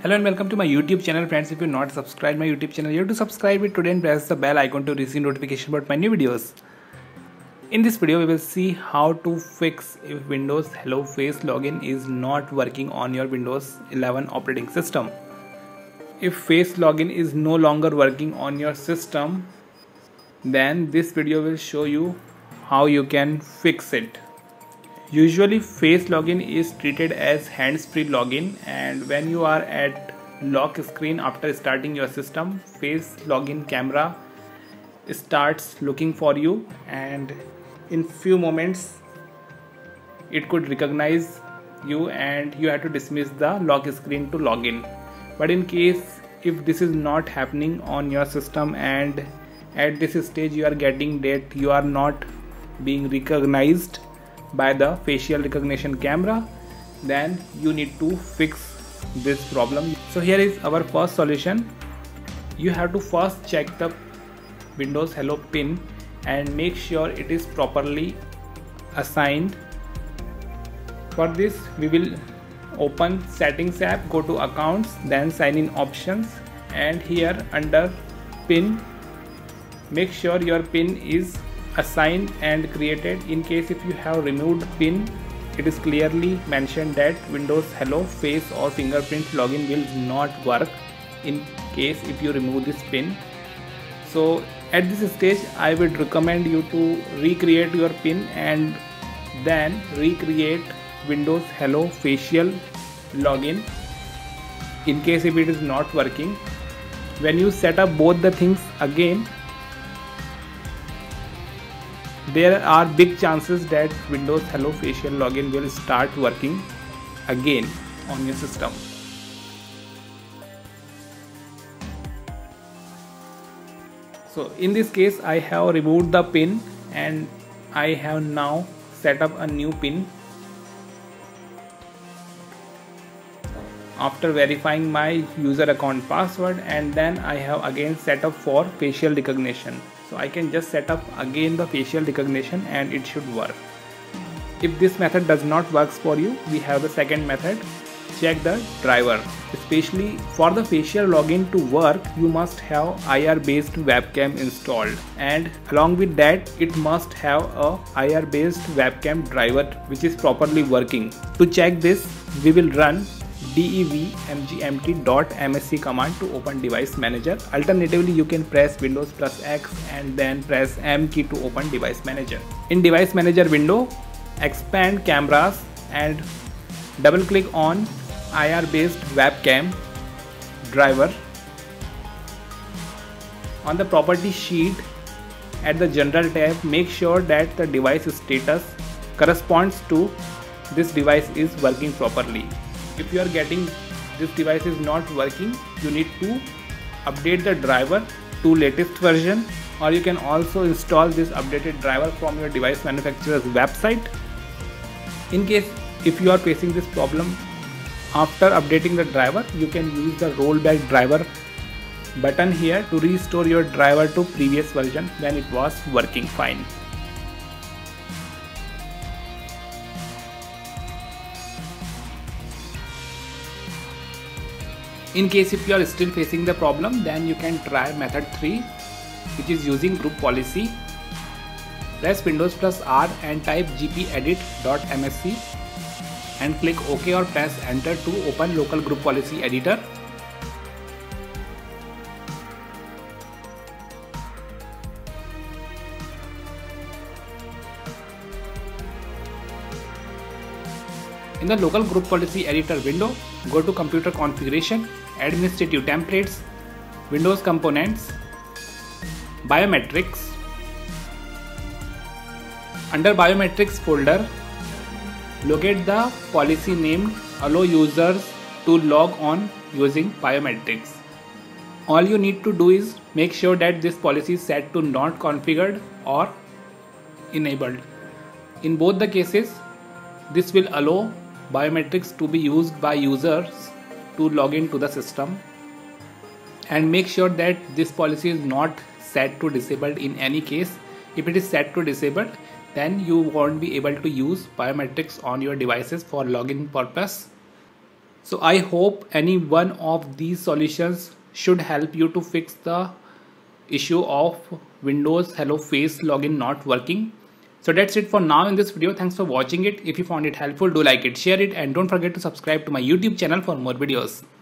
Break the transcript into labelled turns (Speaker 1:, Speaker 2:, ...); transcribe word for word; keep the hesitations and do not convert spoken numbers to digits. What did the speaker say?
Speaker 1: Hello and welcome to my YouTube channel, friends. If you're not subscribed my YouTube channel, you have to subscribe it today and press the bell icon to receive notification about my new videos. In this video, we will see how to fix if Windows Hello Face login is not working on your Windows eleven operating system. If Face login is no longer working on your system, then this video will show you how you can fix it. Usually Face login is treated as hands-free login, and when you are at lock screen after starting your system, Face login camera starts looking for you, and in few moments it could recognize you and you have to dismiss the lock screen to login. But in case if this is not happening on your system and at this stage you are getting that you are not being recognized by the facial recognition camera, then you need to fix this problem. So here is our first solution. You have to first check the Windows Hello pin and make sure it is properly assigned. For this we will open Settings app, go to Accounts, then Sign in Options, and here under pin make sure your pin is assigned and created. In case if you have removed pin, it is clearly mentioned that Windows Hello Face or fingerprint login will not work in case if you remove this pin. So at this stage I would recommend you to recreate your pin and then recreate Windows Hello facial login in case if it is not working. When you set up both the things again, there are big chances that Windows Hello facial login will start working again on your system. So in this case I have removed the pin and I have now set up a new pin after verifying my user account password, and then I have again set up for facial recognition. So I can just set up again the facial recognition and it should work. If this method does not work for you, we have the second method. Check the driver. Especially for the facial login to work, you must have I R based webcam installed, and along with that it must have a I R based webcam driver which is properly working. To check this, we will run devmgmt.msc command to open device manager. Alternatively, you can press Windows plus X and then press M key to open device manager. In device manager window, expand cameras and double click on I R based webcam driver. On the property sheet at the general tab, make sure that the device status corresponds to this device is working properly. If you are getting this device is not working, you need to update the driver to latest version, or you can also install this updated driver from your device manufacturer's website. In case if you are facing this problem after updating the driver, you can use the rollback driver button here to restore your driver to previous version when it was working fine. In case if you are still facing the problem, then you can try method three, which is using group policy. Press Windows plus R and type gpedit.msc and click OK or press enter to open local group policy editor. In the local group policy editor window, go to computer configuration, administrative templates, Windows components, biometrics. Under biometrics folder, locate the policy named allow users to log on using biometrics. All you need to do is make sure that this policy is set to not configured or enabled. In both the cases, this will allow biometrics to be used by users to log into the system, and make sure that this policy is not set to disabled in any case. If it is set to disabled, then you won't be able to use biometrics on your devices for login purpose. So I hope any one of these solutions should help you to fix the issue of Windows Hello Face login not working. So that's it for now in this video. Thanks for watching it. If you found it helpful, do like it, share it, and don't forget to subscribe to my YouTube channel for more videos.